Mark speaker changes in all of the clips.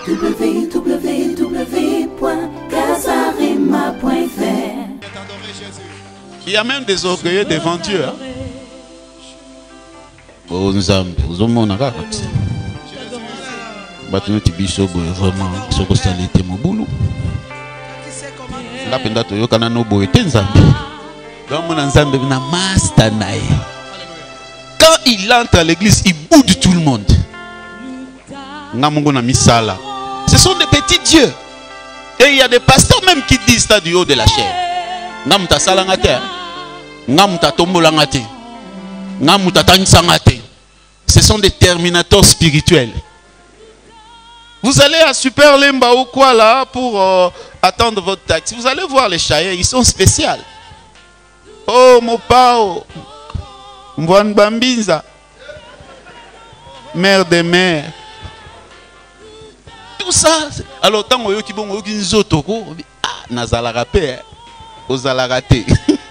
Speaker 1: www.casarema.fr.
Speaker 2: Il y a même des orgueilleux devant Dieu. Hein? Oh, nous sommes vraiment vraiment quand il entre à l'église, il boude tout le monde. Ce sont des petits dieux. Et il y a des pasteurs même qui disent ça du haut de la chair. Ce sont des terminateurs spirituels. Vous allez à Super Lemba ou quoi là pour attendre votre taxi. Vous allez voir les chaïens, ils sont spéciaux. Oh mon pao, Mwan Bambinza, mère des mères. Tout ça. Alors tant que tu bon toko, ah nazala rapé, ozala raté.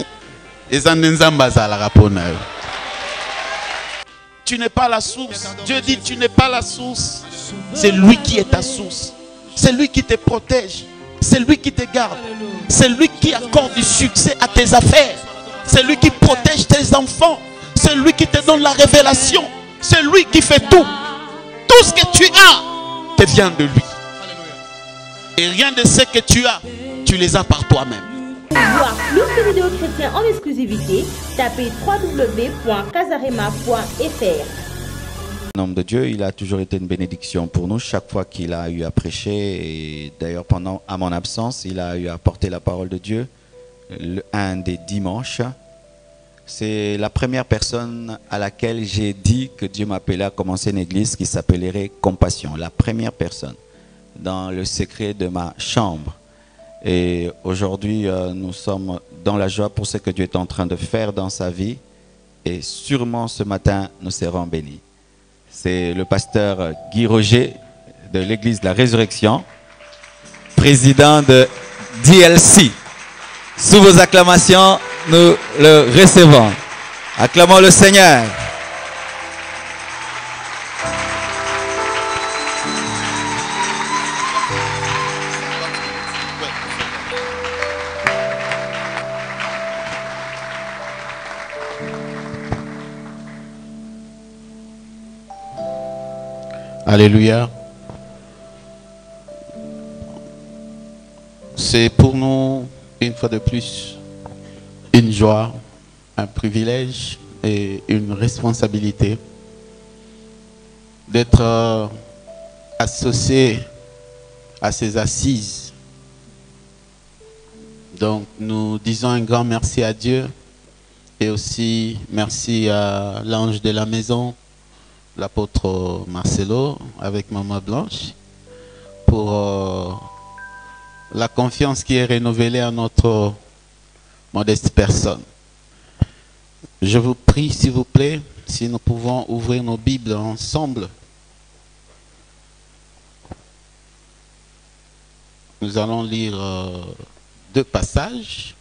Speaker 2: Tu n'es pas la source. Dieu dit tu n'es pas la source. C'est lui qui est ta source. C'est lui qui te protège. C'est lui qui te garde. C'est lui qui accorde du succès à tes affaires. C'est lui qui protège tes enfants. C'est lui qui te donne la révélation. C'est lui qui fait tout. Tout ce que tu as te vient de lui. Et rien de ce que tu as, tu les as par toi-même.
Speaker 3: Pour voir plus de vidéos chrétiennes en exclusivité, tapez www.casarema.fr.
Speaker 4: Nom de Dieu, il a toujours été une bénédiction pour nous chaque fois qu'il a eu à prêcher. Et d'ailleurs, à mon absence, il a eu à porter la parole de Dieu un des dimanches. C'est la première personne à laquelle j'ai dit que Dieu m'appelait à commencer une église qui s'appellerait Compassion. La première personne dans le secret de ma chambre. Et aujourd'hui, nous sommes dans la joie pour ce que Dieu est en train de faire dans sa vie. Et sûrement ce matin, nous serons bénis. C'est le pasteur Guy Roger de l'église de la Résurrection, président de DLC. Sous vos acclamations, nous le recevons. Acclamons le Seigneur.
Speaker 2: Alléluia. C'est pour nous, une fois de plus, une joie, un privilège et une responsabilité d'être associé à ces assises. Donc nous disons un grand merci à Dieu et aussi merci à l'ange de la maison, l'apôtre Marcelo avec Maman Blanche pour la confiance qui est renouvelée à notre modeste personne. Je vous prie s'il vous plaît si nous pouvons ouvrir nos Bibles ensemble. Nous allons lire deux passages.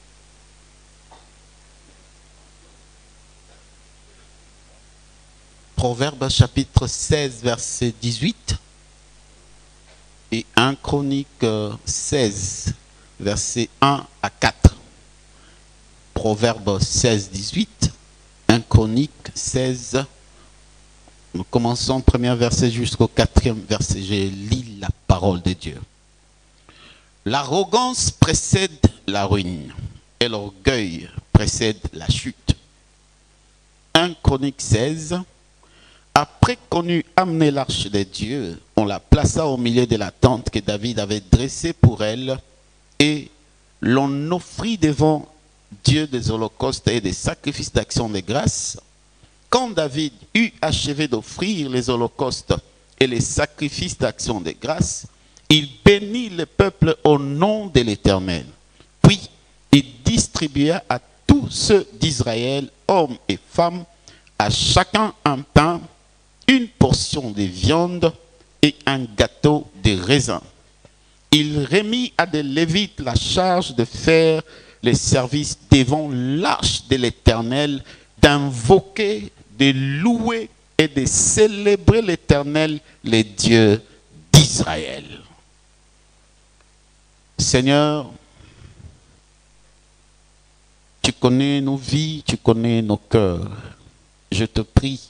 Speaker 2: Proverbe chapitre 16 verset 18 et 1 Chronique 16 verset 1 à 4. Proverbe 16 18, 1 Chronique 16. Nous commençons premier verset jusqu'au 4e verset. Je lis la parole de Dieu. L'arrogance précède la ruine et l'orgueil précède la chute. 1 Chronique 16. Après qu'on eut amené l'arche de Dieu, on la plaça au milieu de la tente que David avait dressée pour elle et l'on offrit devant Dieu des holocaustes et des sacrifices d'action de grâce. Quand David eut achevé d'offrir les holocaustes et les sacrifices d'action de grâce, il bénit le peuple au nom de l'Éternel. Puis il distribua à tous ceux d'Israël, hommes et femmes, à chacun un pain, une portion de viande et un gâteau de raisin. Il remit à des Lévites la charge de faire les services devant l'arche de l'Éternel, d'invoquer, de louer et de célébrer l'Éternel, le Dieu d'Israël. Seigneur, tu connais nos vies, tu connais nos cœurs. Je te prie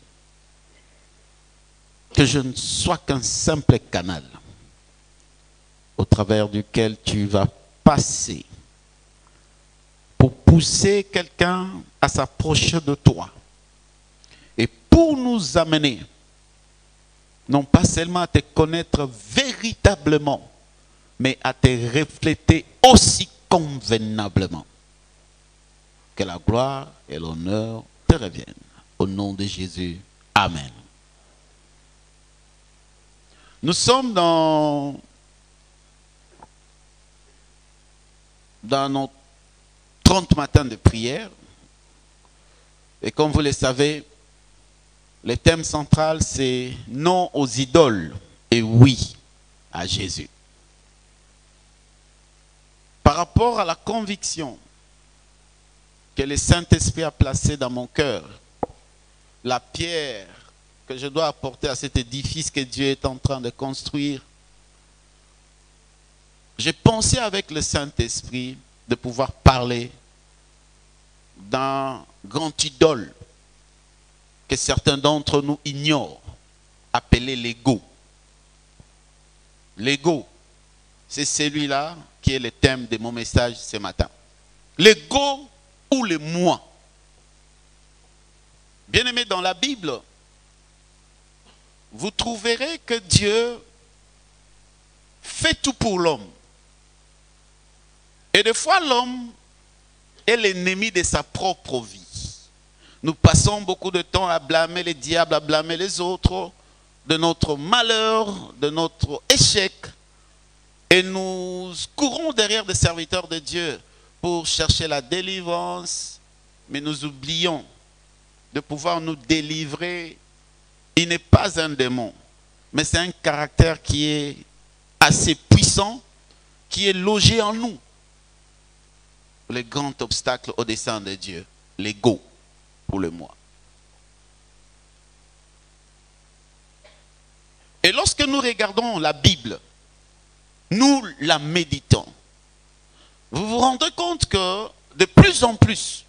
Speaker 2: que je ne sois qu'un simple canal au travers duquel tu vas passer pour pousser quelqu'un à s'approcher de toi et pour nous amener non pas seulement à te connaître véritablement, mais à te refléter aussi convenablement. Que la gloire et l'honneur te reviennent. Au nom de Jésus. Amen. Nous sommes dans nos 30 matins de prière. Et comme vous le savez, le thème central, c'est non aux idoles et oui à Jésus. Par rapport à la conviction que le Saint-Esprit a placée dans mon cœur, la pierre que je dois apporter à cet édifice que Dieu est en train de construire, j'ai pensé avec le Saint-Esprit de pouvoir parler d'un grand idole que certains d'entre nous ignorent, appelé l'ego. L'ego, c'est celui-là qui est le thème de mon message ce matin. L'ego ou le moi. Bien-aimés, dans la Bible, vous trouverez que Dieu fait tout pour l'homme. Et des fois, l'homme est l'ennemi de sa propre vie. Nous passons beaucoup de temps à blâmer les diables, à blâmer les autres, de notre malheur, de notre échec. Et nous courons derrière des serviteurs de Dieu pour chercher la délivrance, mais nous oublions de pouvoir nous délivrer. Il n'est pas un démon, mais c'est un caractère qui est assez puissant, qui est logé en nous. Le grand obstacle au dessein de Dieu, l'ego pour le moi. Et lorsque nous regardons la Bible, nous la méditons, vous vous rendez compte que de plus en plus,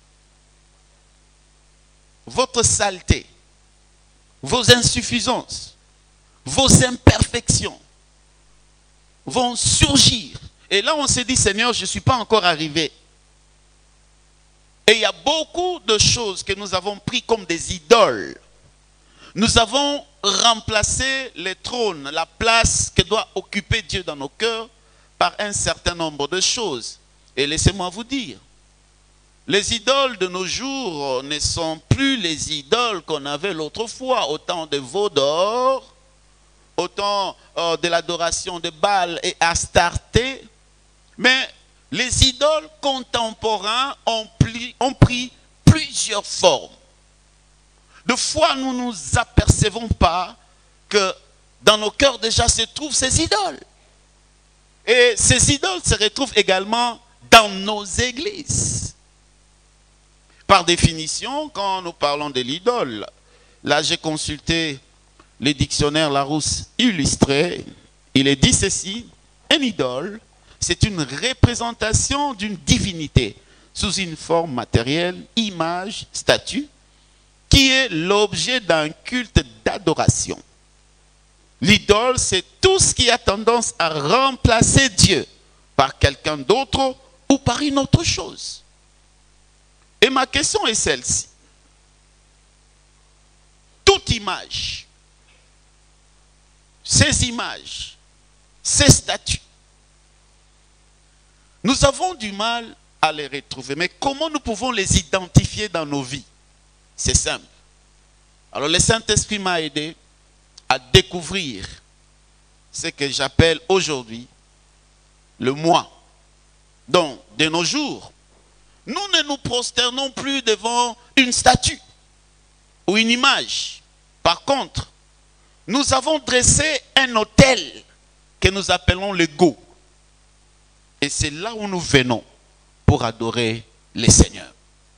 Speaker 2: votre saleté, vos insuffisances, vos imperfections vont surgir. Et là, on s'est dit, Seigneur, je ne suis pas encore arrivé. Et il y a beaucoup de choses que nous avons pris comme des idoles. Nous avons remplacé les trônes, la place que doit occuper Dieu dans nos cœurs, par un certain nombre de choses. Et laissez-moi vous dire, les idoles de nos jours ne sont plus les idoles qu'on avait l'autre fois. Autant de veaux d'or, autant de l'adoration de Baal et Astarté. Mais les idoles contemporains ont pris plusieurs formes. De fois, nous ne nous apercevons pas que dans nos cœurs déjà se trouvent ces idoles. Et ces idoles se retrouvent également dans nos églises. Par définition, quand nous parlons de l'idole, là j'ai consulté le dictionnaire Larousse illustré, il est dit ceci, une idole, c'est une représentation d'une divinité sous une forme matérielle, image, statue, qui est l'objet d'un culte d'adoration. L'idole, c'est tout ce qui a tendance à remplacer Dieu par quelqu'un d'autre ou par une autre chose. Et ma question est celle-ci. Toute image, ces images, ces statues, nous avons du mal à les retrouver. Mais comment nous pouvons les identifier dans nos vies? C'est simple. Alors le Saint-Esprit m'a aidé à découvrir ce que j'appelle aujourd'hui le moi. Donc, de nos jours, nous ne nous prosternons plus devant une statue ou une image. Par contre, nous avons dressé un autel que nous appelons l'ego. Et c'est là où nous venons pour adorer le Seigneur.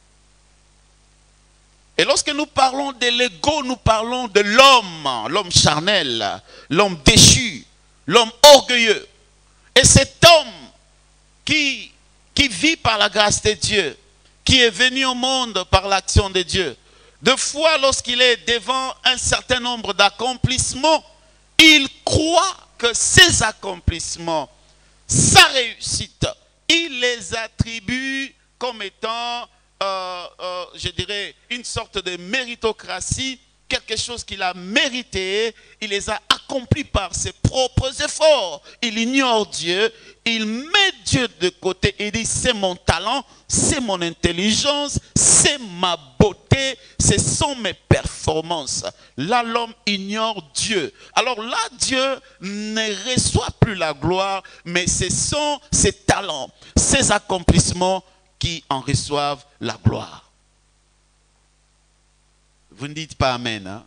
Speaker 2: Et lorsque nous parlons de l'ego, nous parlons de l'homme, l'homme charnel, l'homme déchu, l'homme orgueilleux. Et cet homme qui vit par la grâce de Dieu, qui est venu au monde par l'action de Dieu, de fois lorsqu'il est devant un certain nombre d'accomplissements, il croit que ces accomplissements, sa réussite, il les attribue comme étant, je dirais, une sorte de méritocratie, quelque chose qu'il a mérité, il les a accomplis par ses propres efforts. Il ignore Dieu, il met Dieu de côté et dit c'est mon talent, c'est mon intelligence, c'est ma beauté, ce sont mes performances. Là, l'homme ignore Dieu. Alors là, Dieu ne reçoit plus la gloire, mais ce sont ses talents, ses accomplissements qui en reçoivent la gloire. Vous ne dites pas Amen. Hein?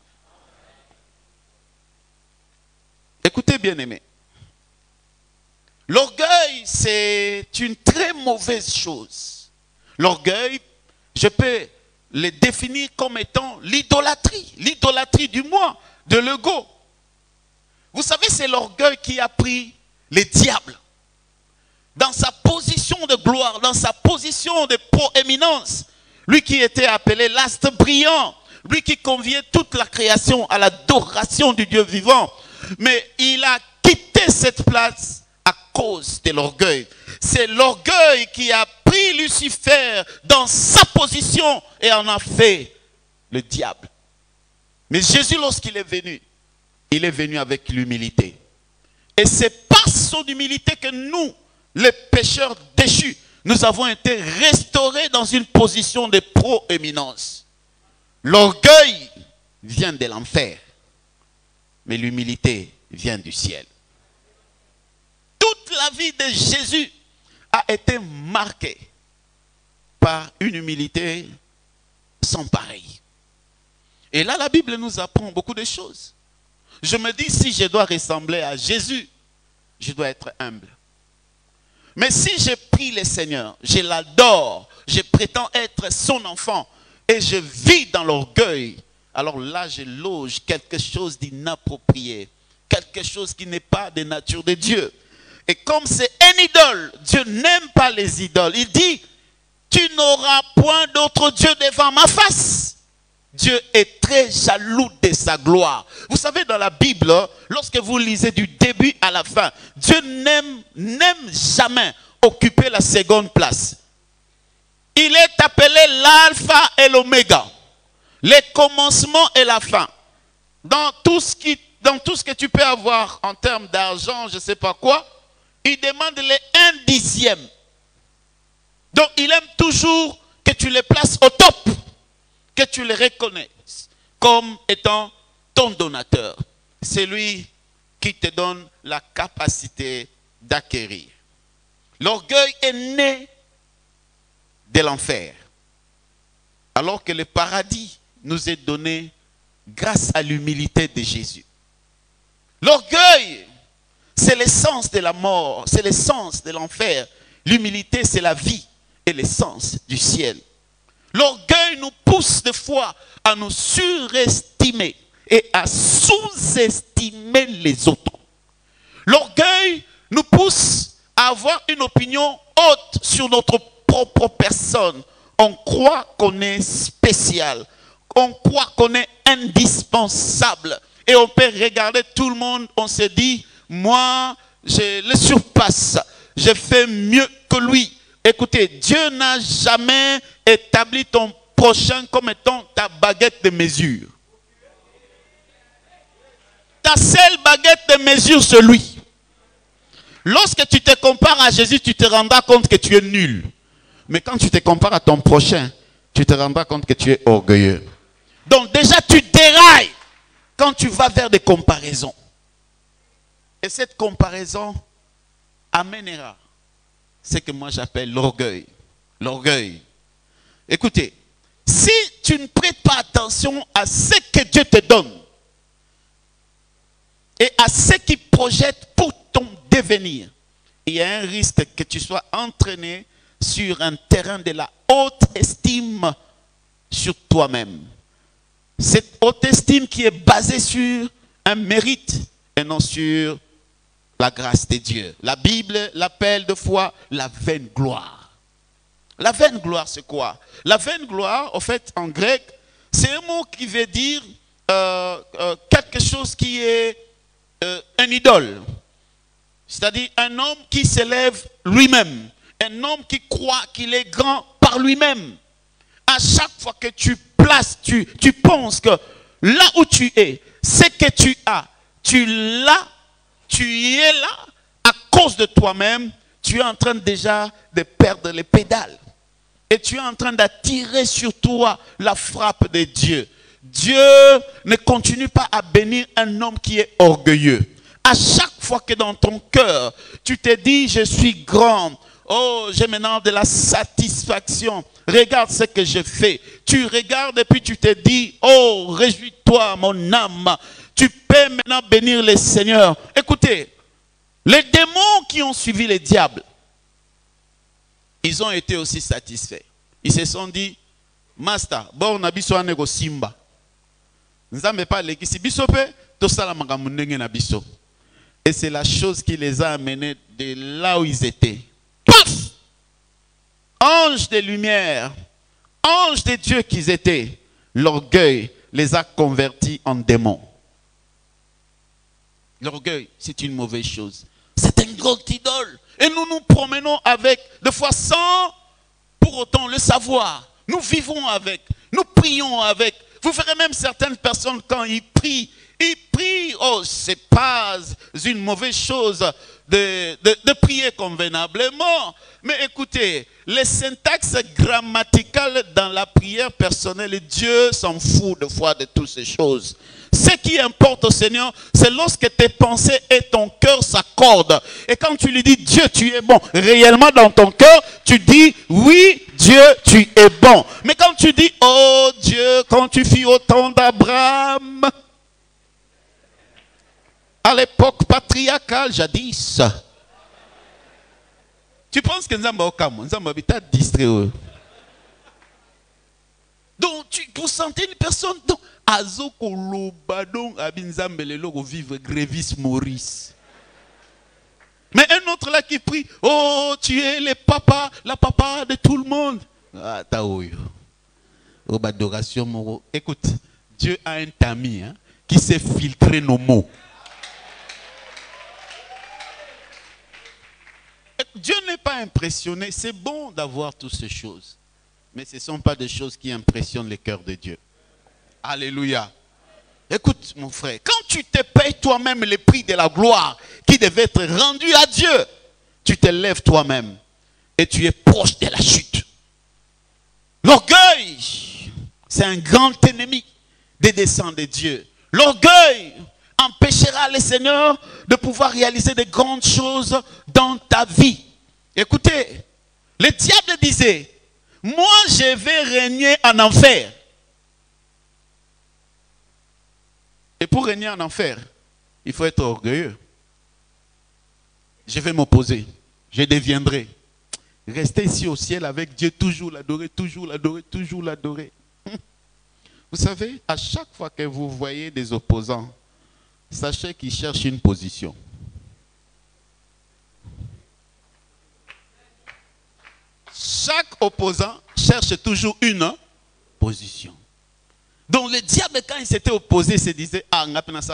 Speaker 2: Écoutez, bien-aimés. L'orgueil, c'est une très mauvaise chose. L'orgueil, je peux le définir comme étant l'idolâtrie. L'idolâtrie du moi, de l'ego. Vous savez, c'est l'orgueil qui a pris les diables. Dans sa position de gloire, dans sa position de proéminence. Lui qui était appelé l'astre brillant. Lui qui conviait toute la création à l'adoration du Dieu vivant. Mais il a quitté cette place à cause de l'orgueil. C'est l'orgueil qui a pris Lucifer dans sa position et en a fait le diable. Mais Jésus, lorsqu'il est venu avec l'humilité. Et c'est par son humilité que nous, les pécheurs déchus, nous avons été restaurés dans une position de proéminence. L'orgueil vient de l'enfer, mais l'humilité vient du ciel. Toute la vie de Jésus a été marquée par une humilité sans pareil. Et là, la Bible nous apprend beaucoup de choses. Je me dis, si je dois ressembler à Jésus, je dois être humble. Mais si je prie le Seigneur, je l'adore, je prétends être son enfant, et je vis dans l'orgueil, alors là je loge quelque chose d'inapproprié, quelque chose qui n'est pas de nature de Dieu. Et comme c'est un idole, Dieu n'aime pas les idoles. Il dit, tu n'auras point d'autre Dieu devant ma face. Dieu est très jaloux de sa gloire. Vous savez, dans la Bible, lorsque vous lisez du début à la fin, Dieu n'aime jamais occuper la seconde place. Il est appelé l'alpha et l'oméga, le commencement et la fin. Dans tout ce que tu peux avoir en termes d'argent, je ne sais pas quoi, il demande les 1/10. Donc il aime toujours que tu les places au top, que tu les reconnaisses comme étant ton donateur. C'est lui qui te donne la capacité d'acquérir. L'orgueil est né de l'enfer, alors que le paradis nous est donné grâce à l'humilité de Jésus. L'orgueil, c'est l'essence de la mort, c'est l'essence de l'enfer. L'humilité, c'est la vie et l'essence du ciel. L'orgueil nous pousse des fois à nous surestimer et à sous-estimer les autres. L'orgueil nous pousse à avoir une opinion haute sur notre propre personne. On croit qu'on est spécial. On croit qu'on est indispensable. Et on peut regarder tout le monde, on se dit, moi, je le surpasse. Je fais mieux que lui. Écoutez, Dieu n'a jamais établi ton prochain comme étant ta baguette de mesure. Ta seule baguette de mesure, c'est lui. Lorsque tu te compares à Jésus, tu te rendras compte que tu es nul. Mais quand tu te compares à ton prochain, tu te rendras compte que tu es orgueilleux. Donc déjà, tu dérailles quand tu vas vers des comparaisons. Et cette comparaison amènera ce que moi j'appelle l'orgueil. L'orgueil. Écoutez, si tu ne prêtes pas attention à ce que Dieu te donne et à ce qu'il projette pour ton devenir, il y a un risque que tu sois entraîné sur un terrain de la haute estime sur toi-même. Cette haute estime qui est basée sur un mérite et non sur la grâce de Dieu. La Bible l'appelle deux fois la vaine gloire. La vaine gloire, c'est quoi? La vaine gloire, en fait, en grec, c'est un mot qui veut dire quelque chose qui est un idole. C'est-à-dire un homme qui s'élève lui-même. Un homme qui croit qu'il est grand par lui-même. À chaque fois que tu places, tu penses que là où tu es, ce que tu as, tu l'as, tu y es là, à cause de toi-même, tu es en train déjà de perdre les pédales. Et tu es en train d'attirer sur toi la frappe de Dieu. Dieu ne continue pas à bénir un homme qui est orgueilleux. À chaque fois que dans ton cœur, tu te dis, je suis grand, oh, j'ai maintenant de la satisfaction, regarde ce que je fais. Tu regardes et puis tu te dis, oh, réjouis-toi mon âme, tu peux maintenant bénir le Seigneur. Écoutez, les démons qui ont suivi les diables, ils ont été aussi satisfaits. Ils se sont dit, Master, bon, on a besoin de simba. Nous n'avons pas l'église. Et c'est la chose qui les a amenés de là où ils étaient. Paf! Anges de lumière, anges de Dieu qu'ils étaient, l'orgueil les a convertis en démons. L'orgueil, c'est une mauvaise chose. C'est une grande idole. Et nous nous promenons avec, des fois sans pour autant le savoir. Nous vivons avec, nous prions avec. Vous verrez même certaines personnes quand ils prient, oh, c'est pas une mauvaise chose de prier convenablement. Mais écoutez, les syntaxes grammaticales dans la prière personnelle, Dieu s'en fout de fois de toutes ces choses. Ce qui importe au Seigneur, c'est lorsque tes pensées et ton cœur s'accordent. Et quand tu lui dis, Dieu, tu es bon, réellement dans ton cœur, tu dis, oui, Dieu, tu es bon. Mais quand tu dis, oh Dieu, quand tu fis au temps d'Abraham, à l'époque patriarcale, jadis, tu penses que Nzamba Okamo, Nzamba Bita distrait. Donc, vous sentez une personne, donc, Azoko Lobadon Abinzambelelo vivre Grévis Maurice. Mais un autre là qui prie, oh, tu es le papa, la papa de tout le monde. Ah, taouyo. Adoration Moro. Écoute, Dieu a un tamis qui sait filtrer nos mots. Dieu n'est pas impressionné. C'est bon d'avoir toutes ces choses. Mais ce ne sont pas des choses qui impressionnent le cœur de Dieu. Alléluia. Écoute mon frère, quand tu te payes toi-même le prix de la gloire qui devait être rendu à Dieu, tu te lèves toi-même et tu es proche de la chute. L'orgueil, c'est un grand ennemi des desseins de Dieu. L'orgueil empêchera le Seigneur de pouvoir réaliser de grandes choses dans ta vie. Écoutez, le diable disait, moi je vais régner en enfer. Et pour régner en enfer, il faut être orgueilleux. Je vais m'opposer. Je deviendrai. Rester ici au ciel avec Dieu, toujours l'adorer, toujours l'adorer, toujours l'adorer. Vous savez, à chaque fois que vous voyez des opposants, sachez qu'ils cherchent une position. Chaque opposant cherche toujours une position. Donc le diable, quand il s'était opposé, il se disait, ah,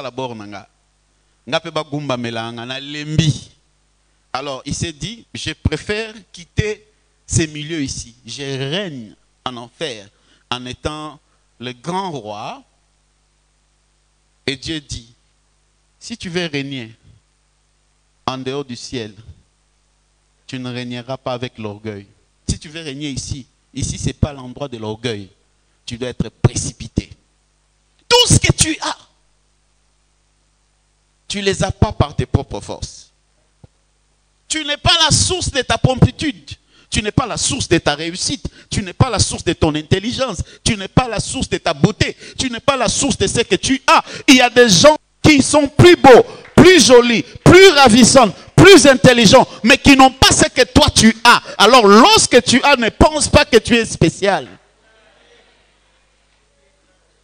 Speaker 2: alors il s'est dit, je préfère quitter ces milieux ici. Je règne en enfer en étant le grand roi. Et Dieu dit, si tu veux régner en dehors du ciel, tu ne régneras pas avec l'orgueil. Si tu veux régner ici, ici ce n'est pas l'endroit de l'orgueil. Tu dois être précipité. Tout ce que tu as, tu ne les as pas par tes propres forces. Tu n'es pas la source de ta promptitude. Tu n'es pas la source de ta réussite. Tu n'es pas la source de ton intelligence. Tu n'es pas la source de ta beauté. Tu n'es pas la source de ce que tu as. Il y a des gens qui sont plus beaux, plus jolis, plus ravissants, plus intelligents, mais qui n'ont pas ce que toi tu as. Alors lorsque tu as, ne pense pas que tu es spécial.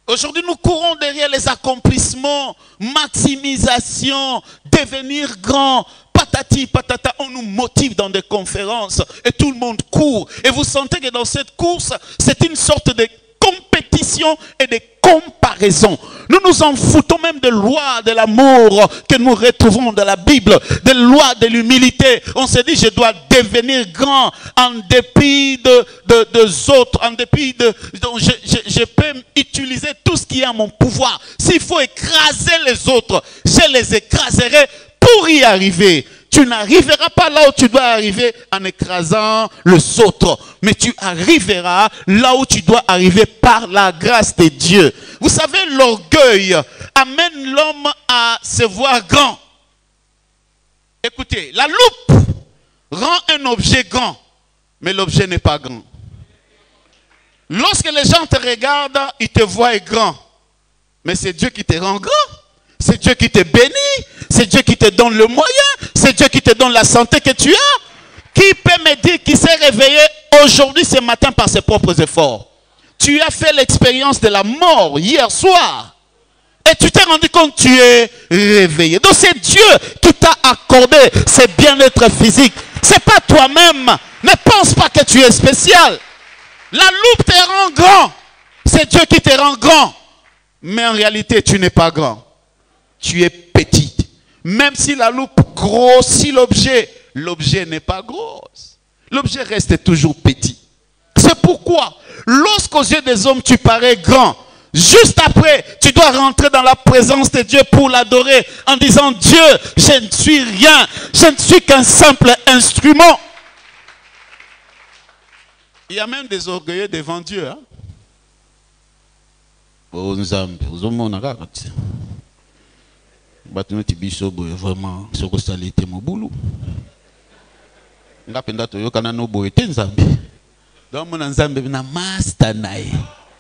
Speaker 2: Aujourd'hui, nous courons derrière les accomplissements, maximisation, devenir grand, patati patata. On nous motive dans des conférences et tout le monde court. Et vous sentez que dans cette course, c'est une sorte de compétition et de comparaison. Nous nous en foutons même des lois de l'amour que nous retrouvons dans la Bible, des lois de l'humilité. On se dit, je dois devenir grand en dépit des autres, en dépit de... Donc je peux utiliser tout ce qui est à mon pouvoir. S'il faut écraser les autres, je les écraserai pour y arriver. Tu n'arriveras pas là où tu dois arriver en écrasant les autres. Mais tu arriveras là où tu dois arriver par la grâce de Dieu. Vous savez, l'orgueil amène l'homme à se voir grand. Écoutez, la loupe rend un objet grand, mais l'objet n'est pas grand. Lorsque les gens te regardent, ils te voient grand. Mais c'est Dieu qui te rend grand. C'est Dieu qui te bénit. C'est Dieu qui te donne le moyen. C'est Dieu qui te donne la santé que tu as. Qui peut me dire qu'il s'est réveillé aujourd'hui, ce matin, par ses propres efforts? Tu as fait l'expérience de la mort hier soir. Et tu t'es rendu compte que tu es réveillé. Donc c'est Dieu qui t'a accordé ce bien-être physique. C'est pas toi-même. Ne pense pas que tu es spécial. La loupe te rend grand. C'est Dieu qui te rend grand. Mais en réalité, tu n'es pas grand. Tu es petit. Même si la loupe grossit l'objet, l'objet n'est pas gros. L'objet reste toujours petit. C'est pourquoi, lorsqu'aux yeux des hommes, tu parais grand, juste après, tu dois rentrer dans la présence de Dieu pour l'adorer en disant, Dieu, je ne suis rien. Je ne suis qu'un simple instrument. Il y a même des orgueilleux devant Dieu. Hein? Oh, Nzambe, vraiment, ce que ça a été mon boulot. Ngapenda toyokana no boye te Nzambe. Donc mon Nzambe na master nae.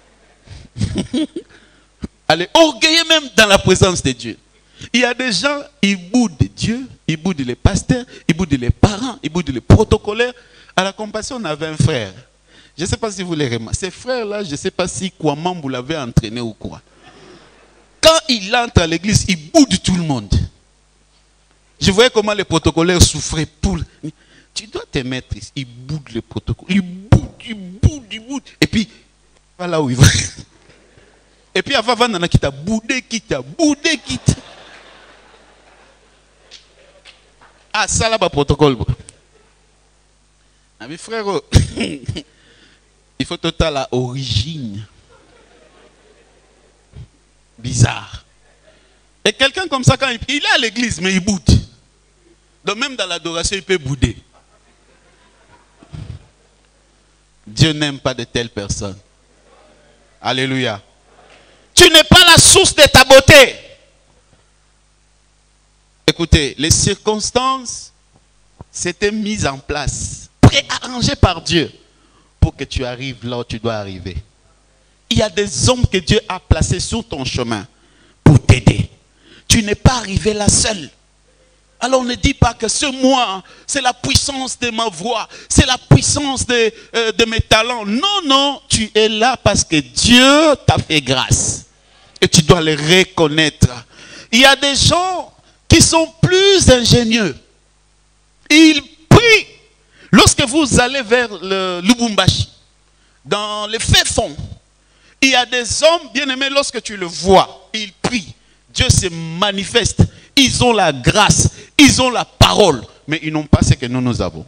Speaker 2: Allez, orgueilleux même dans la présence de Dieu. Il y a des gens, ils boudent Dieu, ils boudent les pasteurs, ils boudent les parents, ils boudent les protocolaires. À la Compassion, on avait un frère. Je ne sais pas si vous les remarquez. Ces frères-là, je ne sais pas si comment vous l'avez entraîné ou quoi. Quand il entre à l'église, il boude tout le monde. Je voyais comment les protocolaires souffraient pour... Tu dois te mettre ici. Il boude le protocole. Il boude, il boude, il boude. Et puis, voilà où il va. Et puis, avant, il y en a qui t'a boudé, qui t'a boudé, qui t'a... Ah, ça là, le protocole. Ah, mes frères, il faut total à origine. Bizarre. Et quelqu'un comme ça, quand il est à l'église, mais il boude. Donc même dans l'adoration, il peut bouder. Dieu n'aime pas de telles personnes. Alléluia. Tu n'es pas la source de ta beauté. Écoutez, les circonstances s'étaient mises en place, préarrangées par Dieu pour que tu arrives là où tu dois arriver. Il y a des hommes que Dieu a placés sur ton chemin pour t'aider. Tu n'es pas arrivé là seul. Alors ne dis pas que c'est moi, c'est la puissance de ma voix, c'est la puissance de mes talents. Non, non, tu es là parce que Dieu t'a fait grâce. Et tu dois les reconnaître. Il y a des gens qui sont plus ingénieux. Ils prient. Lorsque vous allez vers le Lubumbashi, dans les faits fonds, il y a des hommes bien-aimés, lorsque tu le vois, ils prient. Dieu se manifeste. Ils ont la grâce, ils ont la parole, mais ils n'ont pas ce que nous avons.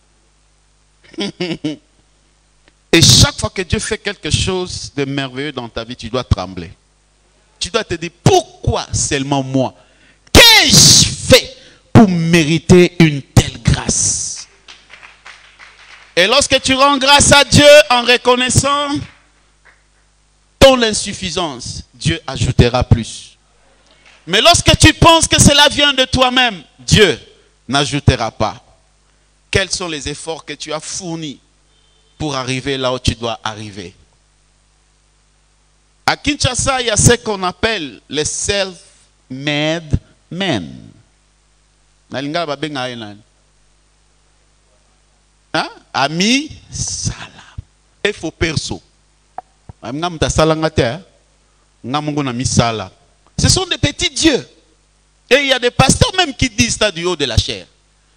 Speaker 2: Et chaque fois que Dieu fait quelque chose de merveilleux dans ta vie, tu dois trembler. Tu dois te dire, pourquoi seulement moi? Qu'ai-je fait pour mériter une telle grâce? Et lorsque tu rends grâce à Dieu en reconnaissant ton insuffisance, Dieu ajoutera plus. Mais lorsque tu penses que cela vient de toi-même, Dieu n'ajoutera pas. Quels sont les efforts que tu as fournis pour arriver là où tu dois arriver? À Kinshasa, il y a ce qu'on appelle les self-made men. Hein? Ami Sala. Il faut perso. Ce sont des petits dieux. Et il y a des pasteurs même qui disent ça du haut de la chair.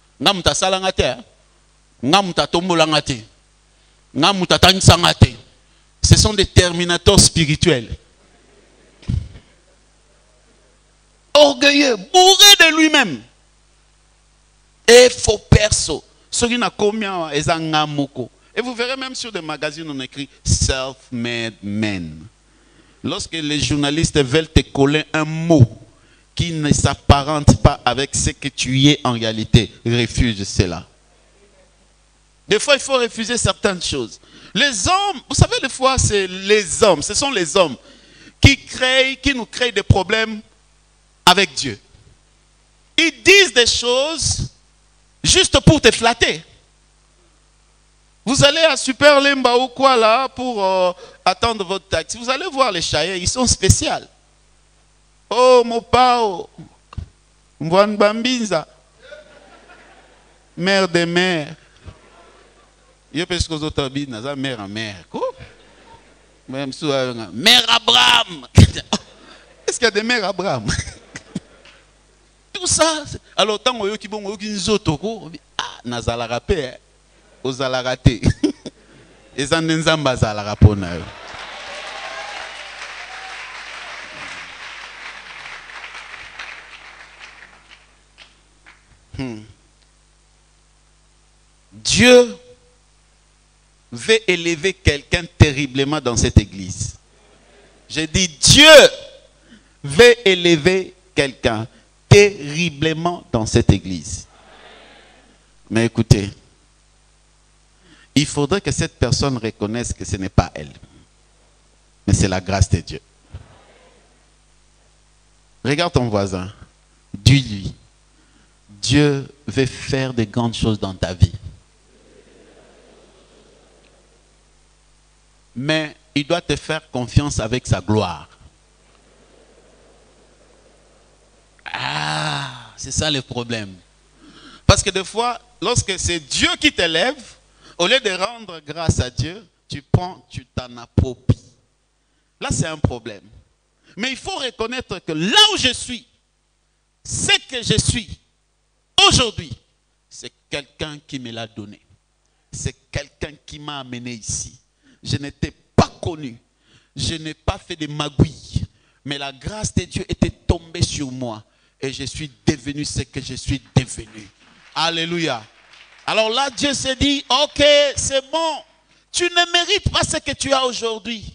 Speaker 2: Ce sont des terminateurs spirituels. Orgueilleux, bourré de lui-même. Et faux perso. Et vous verrez même sur des magazines, on écrit self-made men. Lorsque les journalistes veulent te coller un mot qui ne s'apparente pas avec ce que tu es en réalité, refuse cela. Des fois, il faut refuser certaines choses. Les hommes, vous savez, des fois, c'est les hommes, ce sont les hommes qui nous créent des problèmes avec Dieu. Ils disent des choses juste pour te flatter. Vous allez à Super Lemba ou quoi là pour attendre votre taxi. Vous allez voir les chahiens, ils sont spéciaux. Oh, mon pao, Mwan Bambinza, mère des mères. Je pense que vous autres mère à mère. Même mère Abraham. Est-ce qu'il y a des mères Abraham? Tout ça. Alors, tant que vous avez des autres, nazala rapé, aux alaraté. Et ça n'est pas la rapona. Dieu veut élever quelqu'un terriblement dans cette église. J'ai dit Dieu veut élever quelqu'un terriblement dans cette église. Mais écoutez, il faudrait que cette personne reconnaisse que ce n'est pas elle. Mais c'est la grâce de Dieu. Regarde ton voisin. Dis-lui. Dieu veut faire de grandes choses dans ta vie. Mais il doit te faire confiance avec sa gloire. Ah, c'est ça le problème. Parce que des fois, lorsque c'est Dieu qui t'élève, au lieu de rendre grâce à Dieu, tu t'en appropries. Là, c'est un problème. Mais il faut reconnaître que là où je suis, ce que je suis aujourd'hui, c'est quelqu'un qui me l'a donné. C'est quelqu'un qui m'a amené ici. Je n'étais pas connu. Je n'ai pas fait de magouilles. Mais la grâce de Dieu était tombée sur moi. Et je suis devenu ce que je suis devenu. Alléluia. Alors là, Dieu s'est dit, ok, c'est bon. Tu ne mérites pas ce que tu as aujourd'hui.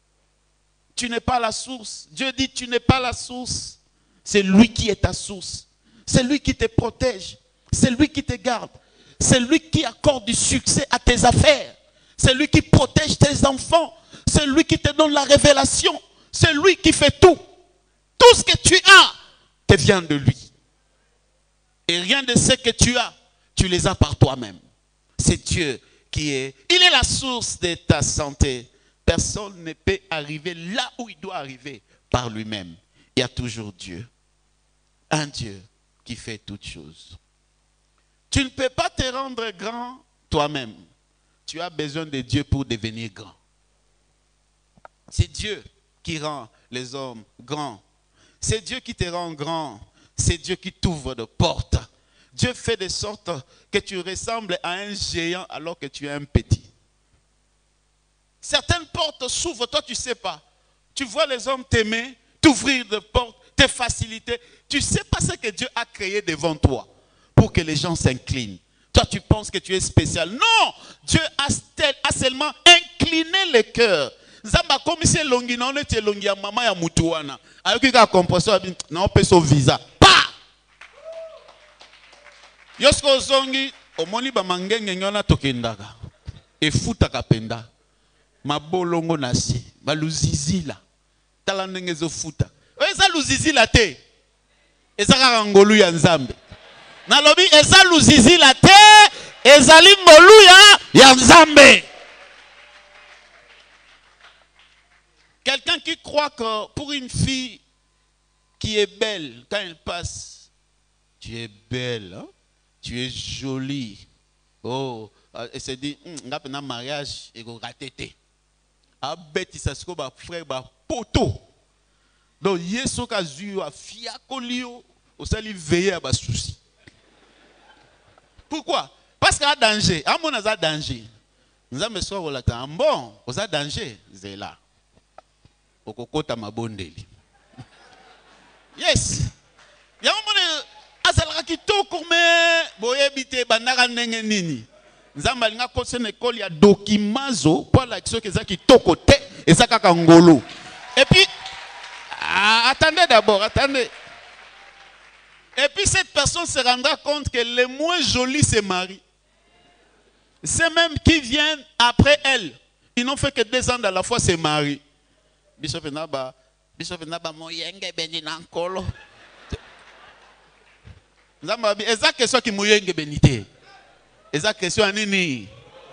Speaker 2: Tu n'es pas la source. Dieu dit, tu n'es pas la source. C'est lui qui est ta source. C'est lui qui te protège. C'est lui qui te garde. C'est lui qui accorde du succès à tes affaires. C'est lui qui protège tes enfants. C'est lui qui te donne la révélation. C'est lui qui fait tout. Tout ce que tu as te vient de lui. Et rien de ce que tu as, tu les as par toi-même. C'est Dieu qui est. Il est la source de ta santé. Personne ne peut arriver là où il doit arriver par lui-même. Il y a toujours Dieu. Un Dieu qui fait toutes choses. Tu ne peux pas te rendre grand toi-même. Tu as besoin de Dieu pour devenir grand. C'est Dieu qui rend les hommes grands. C'est Dieu qui te rend grand. C'est Dieu qui t'ouvre de portes. Dieu fait de sorte que tu ressembles à un géant alors que tu es un petit. Certaines portes s'ouvrent, toi tu ne sais pas. Tu vois les hommes t'aimer, t'ouvrir des portes, te faciliter. Tu ne sais pas ce que Dieu a créé devant toi pour que les gens s'inclinent. Toi tu penses que tu es spécial. Non, Dieu a seulement incliné le cœur. Zamba comme si longi na onete longi ya mama ya mutu wana. Ayoki ka composer na opeso visa. Pa! Yosko zongi omoni ba mangenge nyona tokendaka. Efuta kapenda. Mabolongo nasi, baluzizila. Tala ndenge zo futa. Eza luzizila te. Eza kaka ngolu ya Nzambe. Nalobi eza luzizila te, ezali ngolu ya Nzambe. Quelqu'un qui croit que pour une fille qui est belle, quand elle passe, tu es belle, hein? Tu es jolie. Oh, elle se dit, n'a pas un mariage et go raté. A bêti ça se ba frère ba poto. Donc, yeso kazu a fiakolio, au sali veiller à bas souci. Pourquoi? Parce qu'il y a danger. À mon avis, danger. Nous avons besoin de la bon, vous avez danger. C'est là. Au kokota mabondeli. Yes. Il y a un moment azalaka kitoko mais boyebite bandaka ndenge nini. Nzamba linga kose na école ya dokimazo pour la kiso keza kitoko te eza kaka ngolo. Et puis attendez d'abord, attendez. Et puis cette personne se rendra compte que le moins joli c'est Marie. C'est même qui viennent après elle. Ils n'ont fait que 2 ans dans la foi, c'est Marie. Bishop Naba moyenge beni nankolo. Nzamba bi eza question ki moyenge benité. Eza question nini?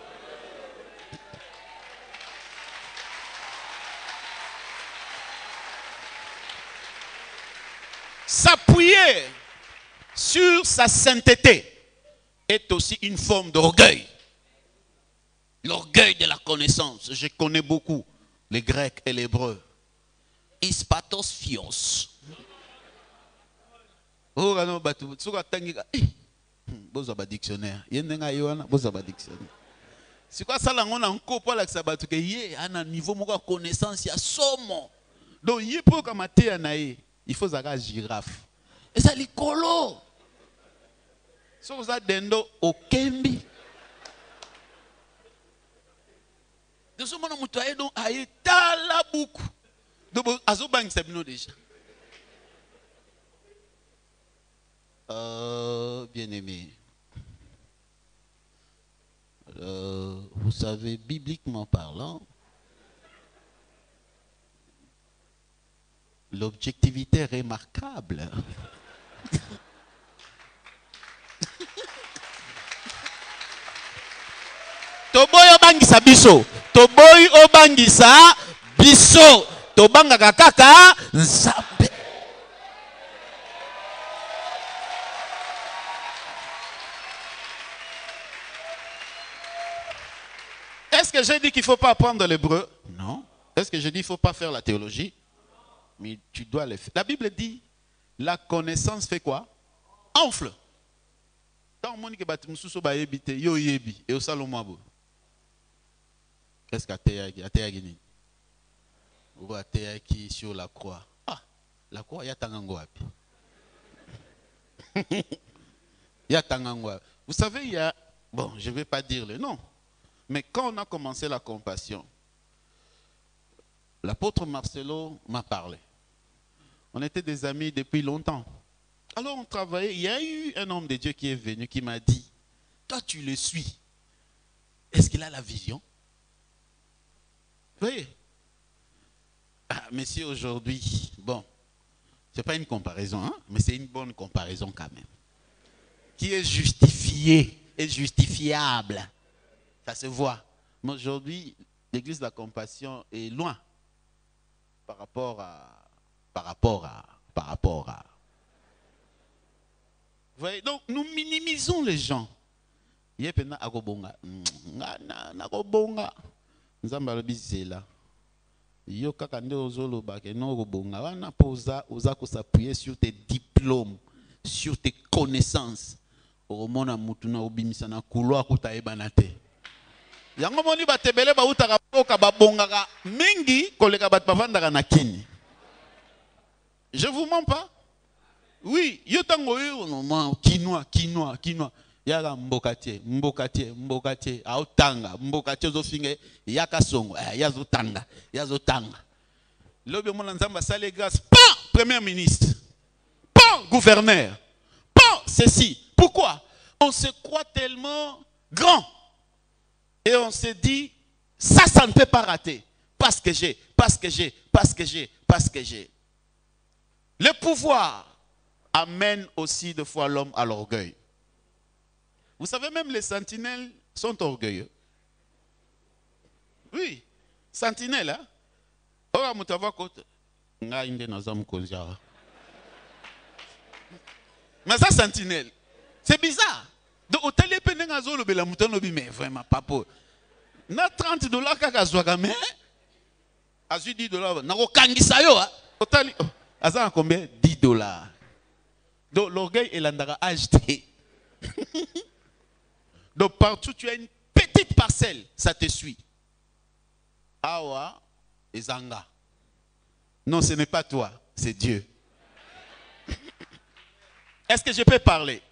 Speaker 2: S'appuyer sur sa sainteté est aussi une forme d'orgueil. L'orgueil de la connaissance. Je connais beaucoup les Grecs et l'hébreu. Ispatos fios. Oh, non, batu. Souka tangika. Bozaba dictionnaire. Yendenga yoana. Bozaba dictionnaire. C'est quoi ça là? On a encore pas là que ça batu que yé à un niveau de connaissance ya somo. Donc yé pour comme athée anaï. Il faut zaga girafe. Et ça l'icolo. So vous avez dendo au kembi. De ce moment où tu donc aïe tala beaucoup. Donc azobang sabino déjà. Bien aimé. Vous savez, bibliquement parlant, l'objectivité est remarquable. Toboy obangisa biso. Toboy obangisa biso. Tobanga kaka nzambe. Est-ce que j'ai dit qu'il ne faut pas apprendre l'hébreu? Non. Est-ce que j'ai dit qu'il ne faut pas faire la théologie? Mais tu dois le faire. La Bible dit, la connaissance fait quoi? Enfle. Quand on dit que tu vas habite, yo yebi, et au salon qu'est-ce qu'il y a qui sur la croix? Ah, la croix, il y a Tangangwa. Il y a Tangangwa. Vous savez, il y a, bon, je ne vais pas dire le nom, mais quand on a commencé la compassion, l'apôtre Marcelo m'a parlé. On était des amis depuis longtemps. Alors on travaillait, il y a eu un homme de Dieu qui est venu, qui m'a dit, toi tu le suis. Est-ce qu'il a la vision? Vous voyez? Ah, mais si aujourd'hui, bon, ce n'est pas une comparaison, hein, mais c'est une bonne comparaison quand même. Qui est justifié, est justifiable. Ça se voit. Mais aujourd'hui, l'église de la compassion est loin par rapport à. Vous voyez, donc nous minimisons les gens. Yepena agobonga. Nagobonga. Nzamba là. Yo kaka nde ozoloba ke no robonga wana poza oza ko s'appuyer sur tes diplômes, sur tes connaissances. Oromona mutuna obimisa na couloir kutayebana te. Yango moni batebele ba utaka boka babongaka mingi koleka bat bavandaka na kini. Je vous mens pas? Oui, yo tango yo no quinoa. Yaga mbokatier, autanga, mbokatier zofinge, yaka songo, yazotanga. Lobi mona nzamba sale grâce, pas premier ministre, pas gouverneur, pas ceci. Pourquoi? On se croit tellement grand. Et on se dit, ça ne peut pas rater. Parce que j'ai. Le pouvoir amène aussi des fois l'homme à l'orgueil. Vous savez, même les sentinelles sont orgueilleux. Oui, sentinelles, hein? Oh, mutava kote. Nga inde nazam kozia. Mais ça, sentinelle. C'est bizarre. Donc, au télépéné ngazolo bela mutanobi, mais vraiment, papo. Na $30 kaka zwaka, mais. Azu $10. Nako kangisa yo, hein? Otali. Aza a combien? 10 $. Donc l'orgueil est l'andara acheté. Donc partout tu as une petite parcelle, ça te suit. Awa et Zanga. Non, ce n'est pas toi, c'est Dieu. Est-ce que je peux parler?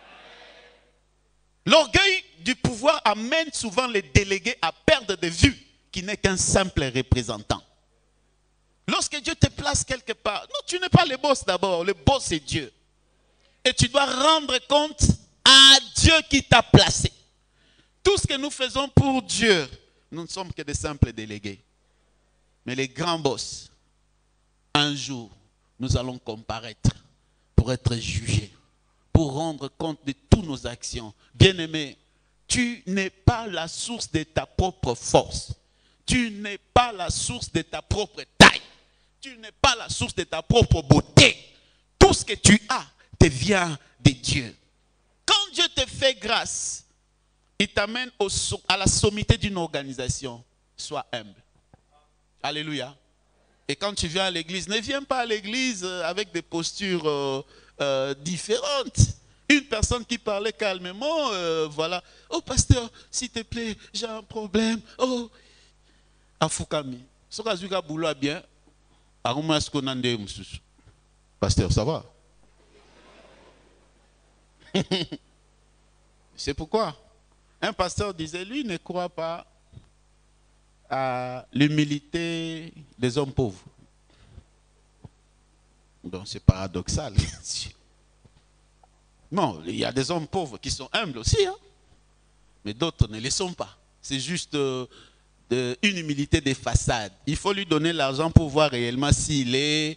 Speaker 2: L'orgueil du pouvoir amène souvent les délégués à perdre de vue qui n'est qu'un simple représentant. Lorsque Dieu te place quelque part, non, tu n'es pas le boss d'abord, le boss c'est Dieu. Et tu dois rendre compte à Dieu qui t'a placé. Tout ce que nous faisons pour Dieu, nous ne sommes que des simples délégués. Mais les grands boss, un jour, nous allons comparaître pour être jugés, pour rendre compte de toutes nos actions. Bien-aimé, tu n'es pas la source de ta propre force. Tu n'es pas la source de ta propre taille. Tu n'es pas la source de ta propre beauté. Tout ce que tu as te vient de Dieu. Quand Dieu te fait grâce, il t'amène à la sommité d'une organisation. Sois humble. Alléluia. Et quand tu viens à l'église, ne viens pas à l'église avec des postures différentes. Une personne qui parlait calmement, voilà. Oh pasteur, s'il te plaît, j'ai un problème. Oh, Afoukami. Sokazuka boulot bien. Pasteur, ça va? C'est pourquoi un pasteur disait, lui ne croit pas à l'humilité des hommes pauvres. Donc c'est paradoxal. Non, il y a des hommes pauvres qui sont humbles aussi, hein? Mais d'autres ne le sont pas. C'est juste une humilité des façades. Il faut lui donner l'argent pour voir réellement s'il est...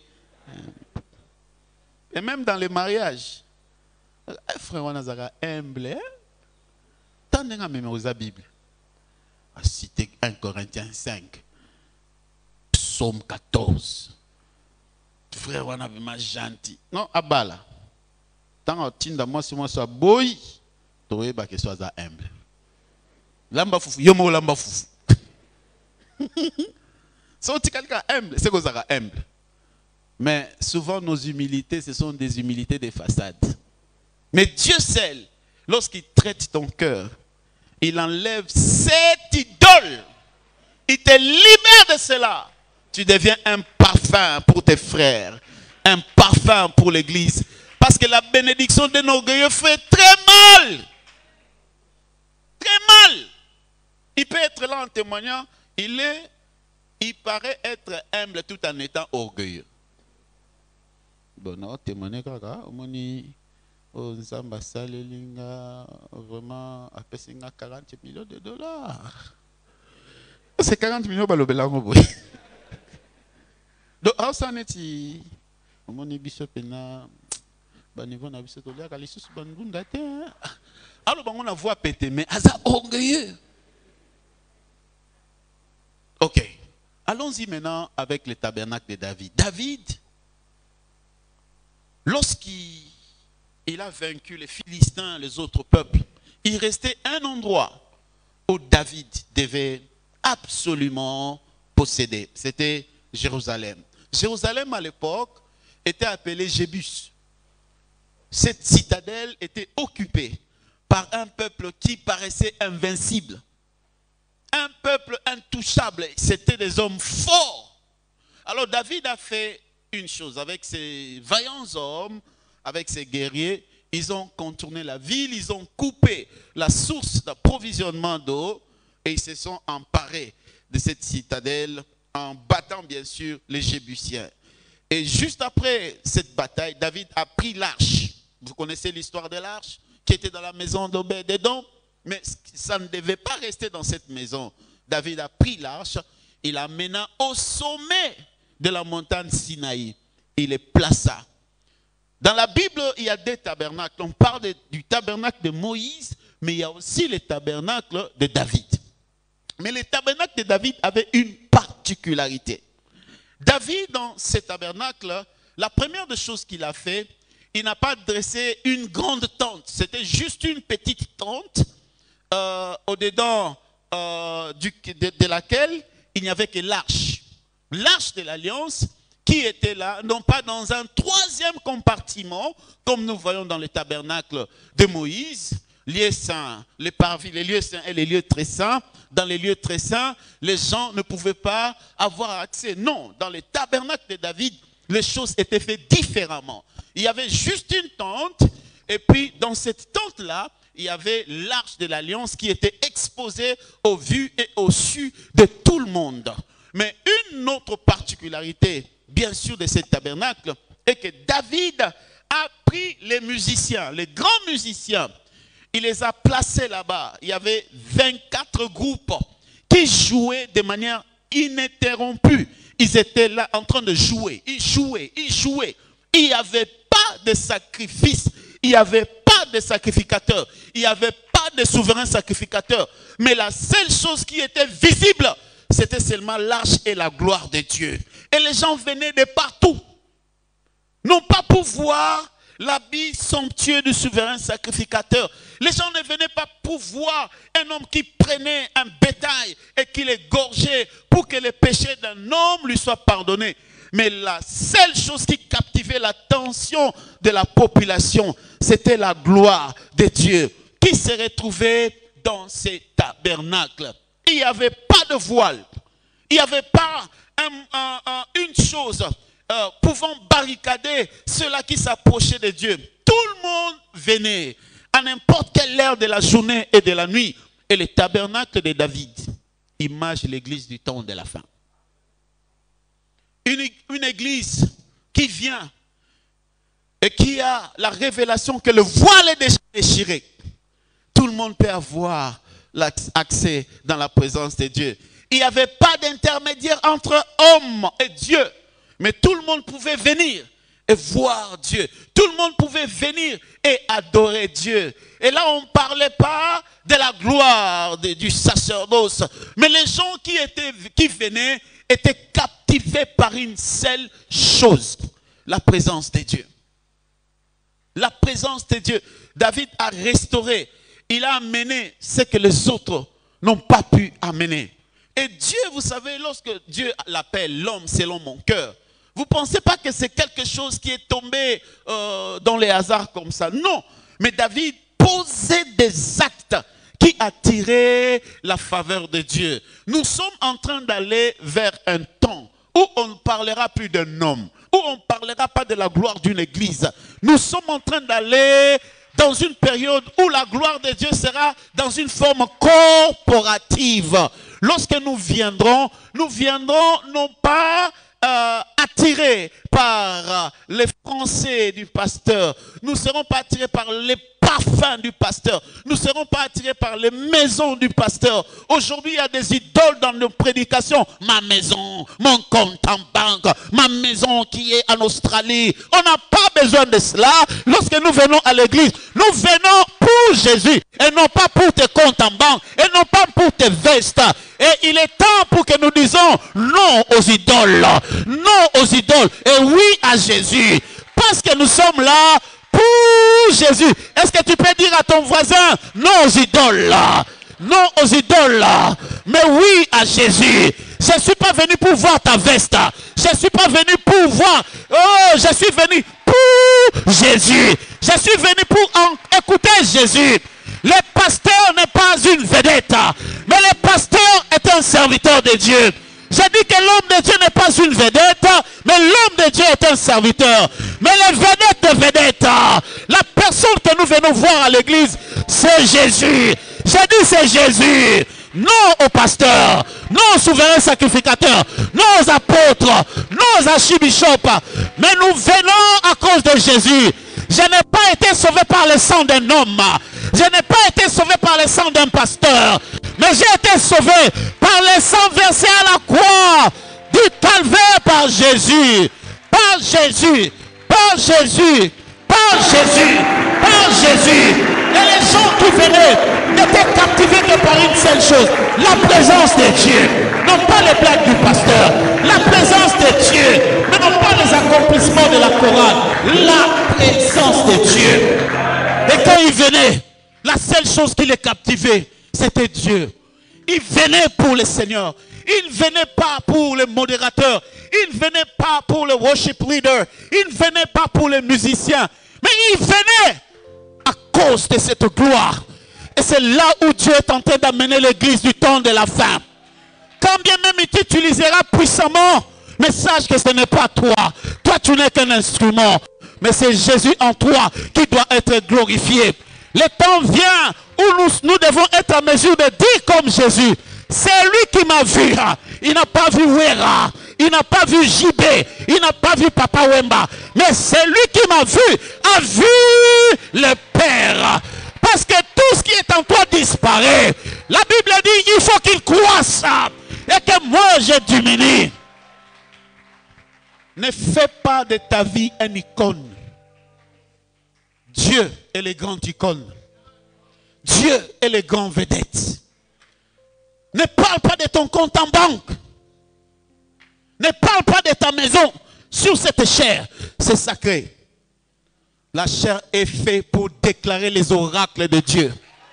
Speaker 2: Et même dans les mariages, frère Wanazara humble, hein? Tant de gens mémorisent la Bible. À citer 1 Corinthiens 5, Psaume 14. Frère Wanazara gentil. Non, abala. Tant que tu moi si moi soit boy, tu es que soit humble. Lamba foufou, yomo lamba foufou. Si tu es quelqu'un humble, c'est que vous êtes humble. Mais souvent nos humilités, ce sont des humilités de façade. Mais Dieu seul, lorsqu'il traite ton cœur, il enlève cette idole. Il te libère de cela. Tu deviens un parfum pour tes frères. Un parfum pour l'église. Parce que la bénédiction d'un orgueilleux fait très mal. Très mal. Il peut être là en témoignant. Il paraît être humble tout en étant orgueilleux. Bon, non, témoigner kaka, omoni Nzamba Salelinga, vraiment, après c'est 40 millions de dollars. C'est 40 millions de dollars. Donc, à ça n'est-il, omoni biso pena, niveau na biso tolia kalisus bandunda te. Alors, on a voix pété, mais aza orgueilleux. Ok. Allons-y maintenant avec le tabernacle de David. David, lorsqu'il a vaincu les Philistins, les autres peuples, il restait un endroit où David devait absolument posséder. C'était Jérusalem. Jérusalem à l'époque était appelée Jébus. Cette citadelle était occupée par un peuple qui paraissait invincible. Un peuple intouchable. C'était des hommes forts. Alors David a fait une chose. Avec ses vaillants hommes, avec ses guerriers, ils ont contourné la ville, ils ont coupé la source d'approvisionnement d'eau et ils se sont emparés de cette citadelle en battant bien sûr les Jébusiens. Et juste après cette bataille, David a pris l'arche. Vous connaissez l'histoire de l'arche qui était dans la maison d'Obed-Édom, mais ça ne devait pas rester dans cette maison. David a pris l'arche, il l'amena au sommet de la montagne Sinaï. Il les plaça. Dans la Bible, il y a des tabernacles. On parle du tabernacle de Moïse, mais il y a aussi le tabernacle de David. Mais le tabernacle de David avait une particularité. David, dans ce tabernacle, la première des choses qu'il a fait, il n'a pas dressé une grande tente. C'était juste une petite tente au-dedans de laquelle il n'y avait que l'arche. L'arche de l'alliance qui étaient là, non pas dans un troisième compartiment, comme nous voyons dans le tabernacle de Moïse, lieux saints, les parvis, les lieux saints et les lieux très saints. Dans les lieux très saints, les gens ne pouvaient pas avoir accès. Non, dans le tabernacle de David, les choses étaient faites différemment. Il y avait juste une tente, et puis dans cette tente-là, il y avait l'arche de l'alliance qui était exposée aux vues et aux su de tout le monde. Mais une autre particularité, bien sûr, de ce tabernacle, est que David a pris les musiciens, les grands musiciens, il les a placés là-bas. Il y avait 24 groupes qui jouaient de manière ininterrompue. Ils étaient là en train de jouer. Ils jouaient, ils jouaient. Il n'y avait pas de sacrifice. Il n'y avait pas de sacrificateur. Il n'y avait pas de souverain sacrificateur. Mais la seule chose qui était visible, c'était seulement l'arche et la gloire de Dieu. Et les gens venaient de partout. Non pas pour voir l'habit somptueux du souverain sacrificateur. Les gens ne venaient pas pour voir un homme qui prenait un bétail et qui l'égorgeait pour que les péchés d'un homme lui soient pardonnés. Mais la seule chose qui captivait l'attention de la population, c'était la gloire de Dieu qui se retrouvait dans ces tabernacles. Il n'y avait pas de voile. Il n'y avait pas une chose pouvant barricader ceux-là qui s'approchaient de Dieu. Tout le monde venait à n'importe quelle heure de la journée et de la nuit. Et le tabernacle de David, image l'église du temps de la fin. Une église qui vient et qui a la révélation que le voile est déjà déchiré. Tout le monde peut avoir l'accès dans la présence de Dieu. Il n'y avait pas d'intermédiaire entre homme et Dieu. Mais tout le monde pouvait venir et voir Dieu. Tout le monde pouvait venir et adorer Dieu. Et là, on ne parlait pas de la gloire du sacerdoce. Mais les gens qui venaient étaient captivés par une seule chose. La présence de Dieu. La présence de Dieu. David a restauré. Il a amené ce que les autres n'ont pas pu amener. Et Dieu, vous savez, lorsque Dieu l'appelle l'homme selon mon cœur, vous ne pensez pas que c'est quelque chose qui est tombé dans les hasards comme ça. Non, mais David posait des actes qui attiraient la faveur de Dieu. Nous sommes en train d'aller vers un temps où on ne parlera plus d'un homme, où on ne parlera pas de la gloire d'une église. Nous sommes en train d'aller dans une période où la gloire de Dieu sera dans une forme corporative. Lorsque nous viendrons non pas attirés par les Français du pasteur. Nous ne serons pas attirés par les parfums du pasteur. Nous ne serons pas attirés par les maisons du pasteur. Aujourd'hui, il y a des idoles dans nos prédications. Ma maison, mon compte en banque, ma maison qui est en Australie. On n'a pas besoin de cela. Lorsque nous venons à l'église, nous venons pour Jésus et non pas pour tes comptes en banque et non pas pour tes vestes. Et il est temps pour que nous disons non aux idoles. Non aux idoles et oui à Jésus. Parce que nous sommes là pour Jésus. Est-ce que tu peux dire à ton voisin non aux idoles? Non aux idoles. Mais oui à Jésus. Je ne suis pas venu pour voir ta veste. Je ne suis pas venu pour voir. Oh, je suis venu pour Jésus. Je suis venu pour écouter Jésus. Le pasteur n'est pas une vedette, mais le pasteur est un serviteur de Dieu. Je dis que l'homme de Dieu n'est pas une vedette, mais l'homme de Dieu est un serviteur. Mais les vedettes de vedettes, la personne que nous venons voir à l'église, c'est Jésus. Je dis c'est Jésus. Non au pasteur, non au souverain sacrificateur, non aux apôtres, non aux archibishops, mais nous venons à cause de Jésus. Je n'ai pas été sauvé par le sang d'un homme. Je n'ai pas été sauvé par le sang d'un pasteur. Mais j'ai été sauvé par le sang versé à la croix du calvaire par Jésus. Par Jésus. Par Jésus. Par Jésus. Par Jésus. Et les gens qui venaient n'étaient captivés que par une seule chose. La présence de Dieu. Non pas les blagues du pasteur. La présence de Dieu. Mais non pas les accomplissements de la chorale. La présence de Dieu. Et quand il venait, la seule chose qui les captivait, c'était Dieu. Il venait pour le Seigneur. Il ne venait pas pour les modérateurs. Il ne venait pas pour les worship leaders. Il ne venait pas pour les musiciens. Mais il venait à cause de cette gloire. Et c'est là où Dieu est en train d'amener l'église du temps de la fin. Quand bien même il t'utilisera puissamment, mais sache que ce n'est pas toi. Toi, tu n'es qu'un instrument. Mais c'est Jésus en toi qui doit être glorifié. Le temps vient où nous devons être en mesure de dire comme Jésus. C'est lui qui m'a vu. Il n'a pas vu Wera. Il n'a pas vu JB. Il n'a pas vu Papa Wemba. Mais c'est lui qui m'a vu. A vu le Père. Parce que tout ce qui est en toi disparaît. La Bible dit il faut qu'il croisse. Et que moi je diminue. Ne fais pas de ta vie une icône. Dieu est le grand icône. Dieu est le grand vedette. Ne parle pas de ton compte en banque. Ne parle pas de ta maison sur cette chair. C'est sacré. La chair est faite pour déclarer les oracles de Dieu.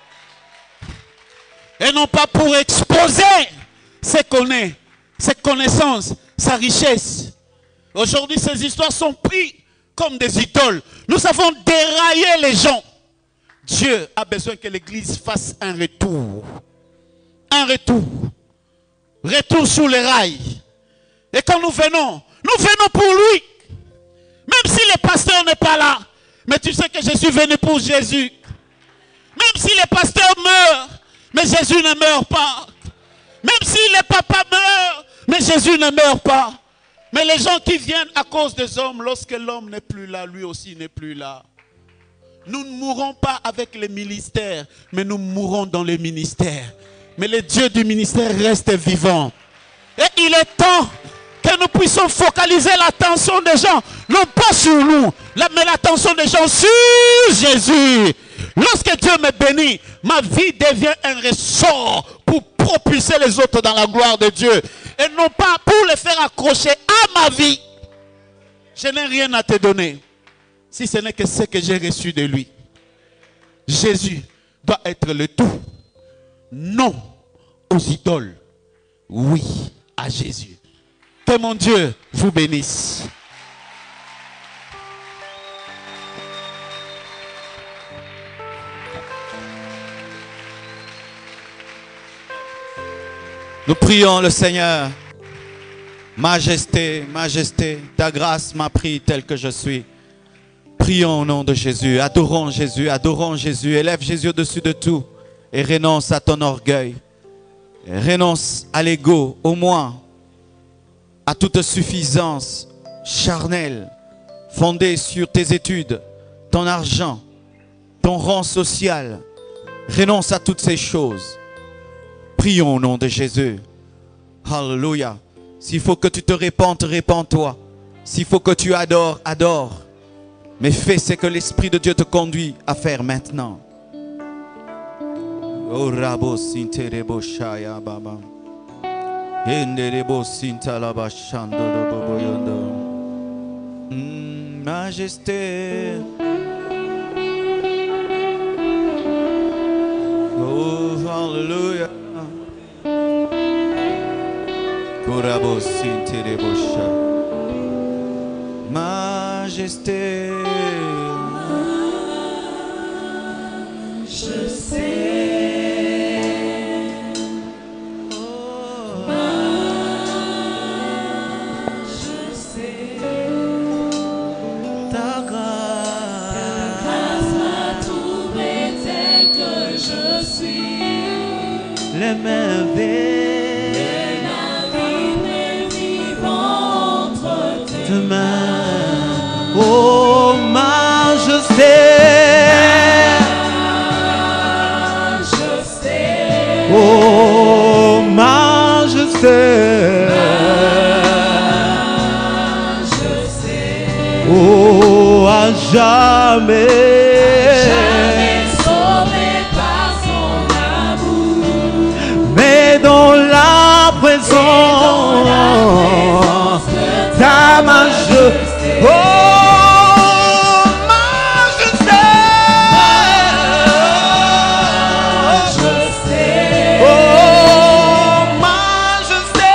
Speaker 2: Et non pas pour exposer ses connaissances, sa richesse. Aujourd'hui, ces histoires sont prises comme des idoles. Nous avons déraillé les gens. Dieu a besoin que l'Église fasse un retour. Un retour. Retour sur les rails. Et quand nous venons pour lui. Même si le pasteur n'est pas là. Mais tu sais que je suis venu pour Jésus. Même si le pasteur meurt. Mais Jésus ne meurt pas. Même si le papa meurt. Mais Jésus ne meurt pas. Mais les gens qui viennent à cause des hommes, lorsque l'homme n'est plus là, lui aussi n'est plus là. Nous ne mourrons pas avec les ministères, mais nous mourrons dans les ministères. Mais le Dieu du ministère reste vivant. Et il est temps que nous puissions focaliser l'attention des gens, non pas sur nous, mais l'attention des gens sur Jésus. Lorsque Dieu me bénit, ma vie devient un ressort pour propulser les autres dans la gloire de Dieu. Et non pas pour les faire accrocher à ma vie. Je n'ai rien à te donner, si ce n'est que ce que j'ai reçu de lui. Jésus doit être le tout. Non aux idoles. Oui à Jésus. Que mon Dieu vous bénisse.
Speaker 4: Nous prions le Seigneur. Majesté, majesté, ta grâce m'a pris tel que je suis. Prions au nom de Jésus. Adorons Jésus, adorons Jésus. Élève Jésus au-dessus de tout et renonce à ton orgueil. Renonce à l'ego, au moins, à toute suffisance charnelle, fondée sur tes études, ton argent, ton rang social. Renonce à toutes ces choses. Prions au nom de Jésus. Alléluia. S'il faut que tu te répandes, répands-toi. S'il faut que tu adores, adore. Mais fais ce que l'Esprit de Dieu te conduit à faire maintenant. Oh rabo sinterebo shaya baba. Enderebo sintalaba shandolo boboyondo. Majesté. Oh hallelujah. Korabo sinterebo sha. Majesté.
Speaker 1: Je sais.
Speaker 5: Les merveilles vivant entre tes mains, oh majesté, oh majesté, oh à jamais. Dans la présence, ta majesté, oh majesté, oh majesté,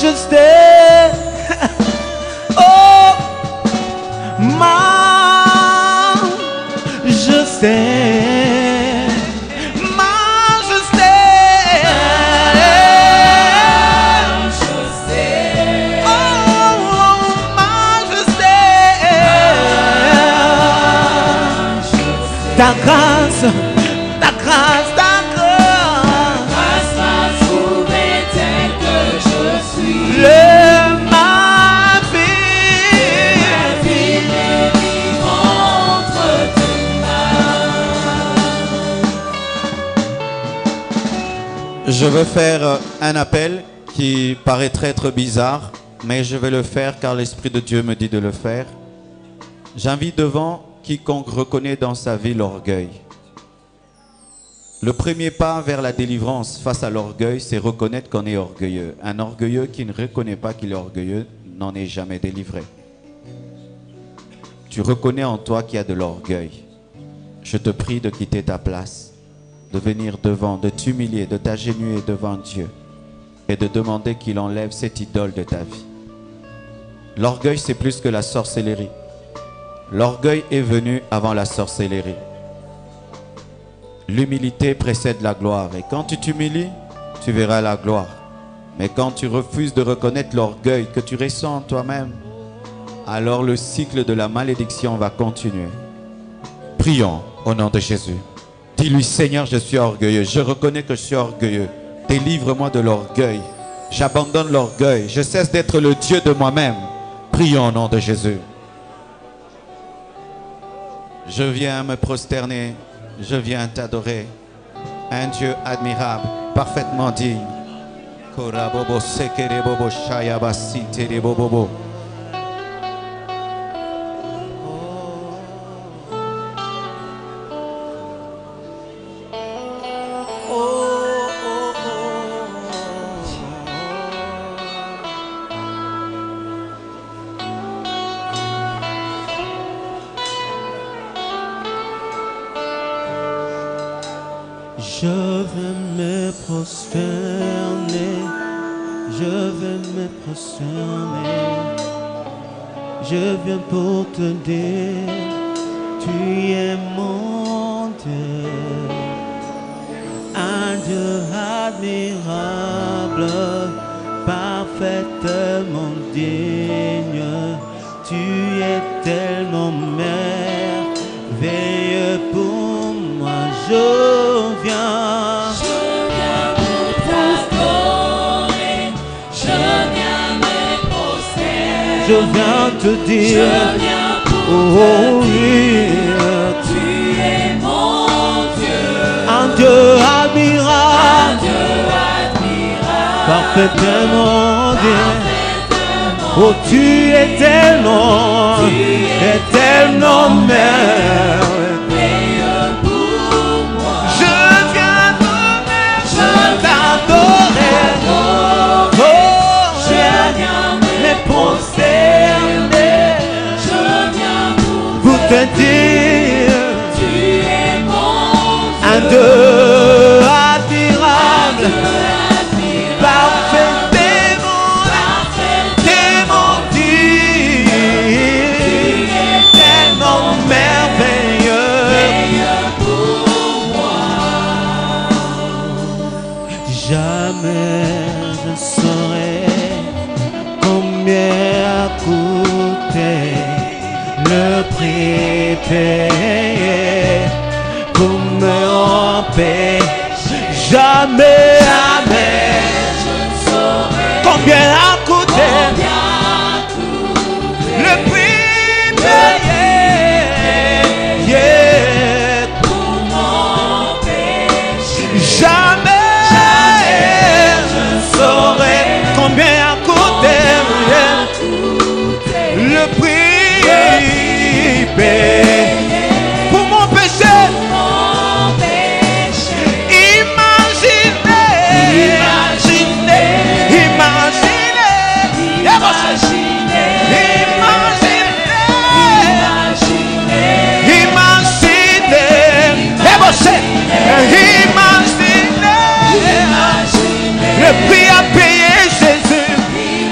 Speaker 5: majesté. Oh, majesté. Majesté. Oh, majesté. Ta grâce, ta grâce, ta grâce m'a trouvé tel que je suis. Ma vie est libre entre tes mains.
Speaker 4: Je veux faire un appel qui paraîtrait être bizarre, mais je vais le faire car l'Esprit de Dieu me dit de le faire. J'invite devant quiconque reconnaît dans sa vie l'orgueil. Le premier pas vers la délivrance face à l'orgueil, c'est reconnaître qu'on est orgueilleux. Un orgueilleux qui ne reconnaît pas qu'il est orgueilleux n'en est jamais délivré. Tu reconnais en toi qu'il y a de l'orgueil. Je te prie de quitter ta place, de venir devant, de t'humilier, de t'agenouiller devant Dieu et de demander qu'il enlève cette idole de ta vie. L'orgueil, c'est plus que la sorcellerie. L'orgueil est venu avant la sorcellerie. L'humilité précède la gloire. Et quand tu t'humilies, tu verras la gloire. Mais quand tu refuses de reconnaître l'orgueil que tu ressens en toi-même, alors le cycle de la malédiction va continuer. Prions au nom de Jésus. Dis-lui, Seigneur, je suis orgueilleux. Je reconnais que je suis orgueilleux. Délivre-moi de l'orgueil. J'abandonne l'orgueil. Je cesse d'être le Dieu de moi-même. Prions au nom de Jésus. Je viens me prosterner. Je viens t'adorer. Un Dieu admirable, parfaitement digne. Korabobo sekerebobo shayabasi terebobobo.
Speaker 5: Je vais me prosterner, je vais me prosterner, je viens pour te dire, tu es mon Dieu, un Dieu admirable, parfaitement digne, tu es tellement merveilleux pour moi, je viens pour t'adorer, je viens me prosterner, je viens te dire, oh oui,
Speaker 1: Tu es mon Dieu,
Speaker 5: un Dieu admirable, parfaitement digne, oh tu es tellement merveilleux. Te dire,
Speaker 1: tu es mon
Speaker 5: un Dieu admirable, parfaitement digne, tellement merveilleux pour moi. Jamais je ne saurais combien a coûté le prix payé pour me empêcher. Jamais, jamais
Speaker 1: je ne saurais
Speaker 5: combien a coûté le prix payé
Speaker 1: pour m'empêcher.
Speaker 5: Jamais je ne saurais combien a coûté le prix pour mon péché. Imaginez le prix à payer, Jésus.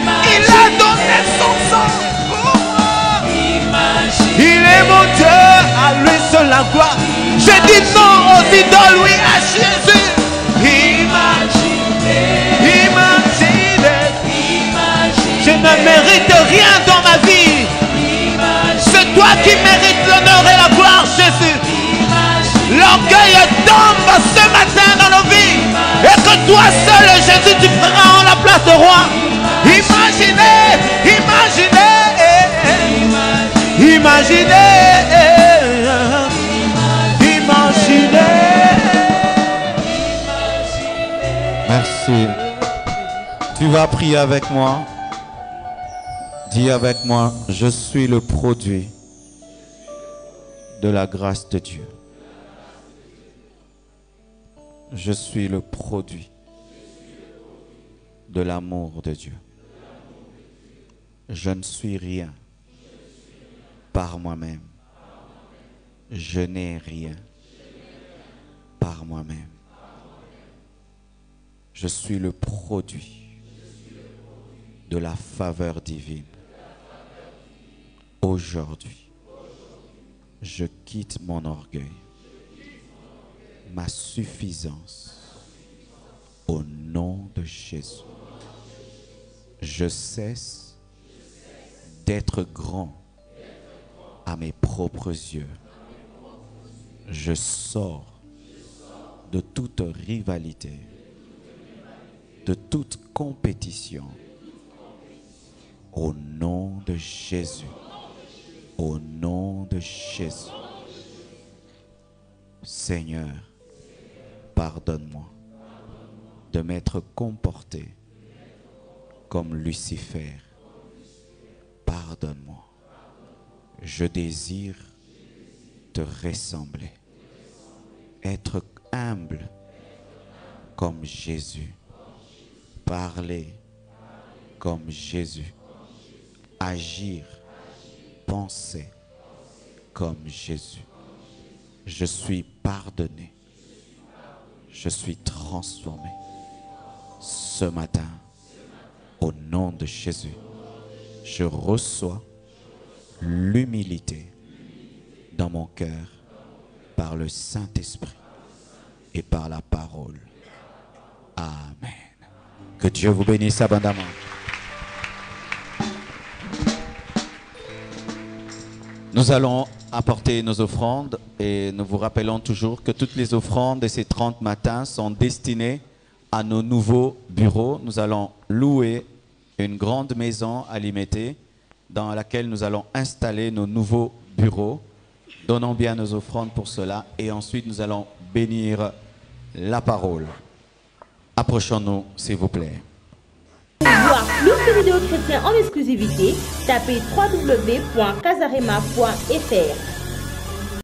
Speaker 5: l'orgueil tombe ce matin dans nos vies. Et que toi seul, Jésus, tu prends la place de roi. Imaginez,
Speaker 4: Merci. Tu vas prier avec moi. Dis avec moi, je suis le produit de la grâce de Dieu. Je suis le produit de l'amour de Dieu. Je ne suis rien par moi-même. Je n'ai rien par moi-même. Je suis le produit de la faveur divine. Aujourd'hui, je quitte mon orgueil, ma suffisance, au nom de Jésus. Je cesse d'être grand à mes propres yeux. Je sors de toute rivalité, de toute compétition, au nom de Jésus. Au nom de Jésus. Seigneur, pardonne-moi de m'être comporté comme Lucifer. Pardonne-moi. Je désire te ressembler. Être humble comme Jésus. Parler comme Jésus. Agir, penser comme Jésus. Je suis pardonné. Je suis transformé. Ce matin, au nom de Jésus, je reçois l'humilité dans mon cœur par le Saint-Esprit et par la parole. Amen. Que Dieu vous bénisse abondamment. Nous allons apporter nos offrandes et nous vous rappelons toujours que toutes les offrandes de ces 30 matins sont destinées à nos nouveaux bureaux. Nous allons louer une grande maison à Limete dans laquelle nous allons installer nos nouveaux bureaux. Donnons bien nos offrandes pour cela et ensuite nous allons bénir la parole. Approchons-nous s'il vous plaît.
Speaker 3: Pour voir plus de vidéos chrétiennes en exclusivité, tapez www.casarema.fr.